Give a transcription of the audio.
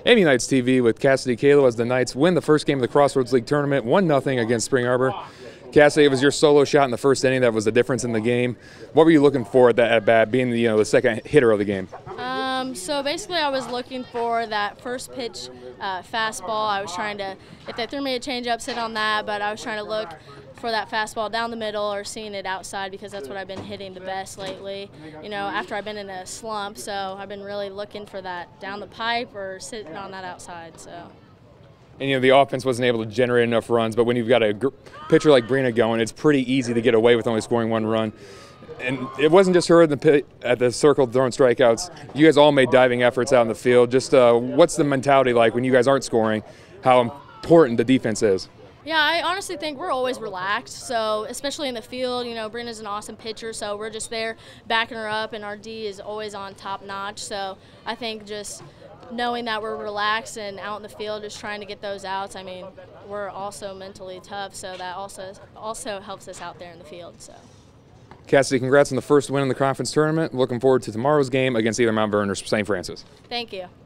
Amy Knights TV with Kassidi Cadle as the Knights win the first game of the Crossroads League Tournament, 1-0 against Spring Arbor. Kassidi, it was your solo shot in the first inning that was the difference in the game. What were you looking for at that at bat, being the second hitter of the game? So basically, I was looking for that first pitch fastball. I was trying to, if they threw me a changeup, sit on that, but I was trying to look for that fastball down the middle or seeing it outside because that's what I've been hitting the best lately. After I've been in a slump, so I've been really looking for that down the pipe or sitting on that outside. So. And the offense wasn't able to generate enough runs, but when you've got a pitcher like Breena going, it's pretty easy to get away with only scoring one run. And it wasn't just her at the circle throwing strikeouts. You guys all made diving efforts out in the field. Just what's the mentality like when you guys aren't scoring, how important the defense is? Yeah, I honestly think we're always relaxed, so especially in the field, Breena's an awesome pitcher, so we're just there backing her up, and our D is always on top notch. So I think just knowing that we're relaxed and out in the field just trying to get those outs, I mean, we're also mentally tough, so that also helps us out there in the field. So. Kassidi, congrats on the first win in the conference tournament. Looking forward to tomorrow's game against either Mount Vernon or St. Francis. Thank you.